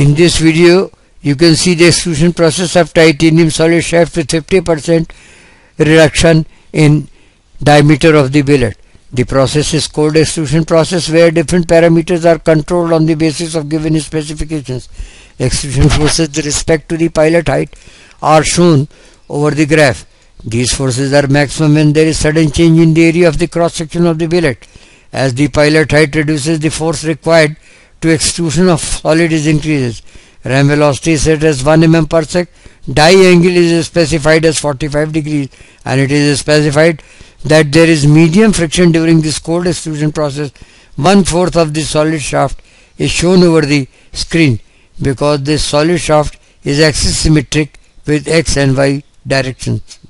In this video you can see the extrusion process of titanium solid shaft with 50% reduction in diameter of the billet. The process is cold extrusion process where different parameters are controlled on the basis of given specifications. Extrusion forces with respect to the pilot height are shown over the graph. These forces are maximum when there is sudden change in the area of the cross section of the billet. As the pilot height reduces, the force required to extrusion of solid is increases. Ram velocity is set as 1 mm per sec. Die angle is specified as 45 degrees, and it is specified that there is medium friction during this cold extrusion process. 1/4 of the solid shaft is shown over the screen because this solid shaft is axis symmetric with x and y directions.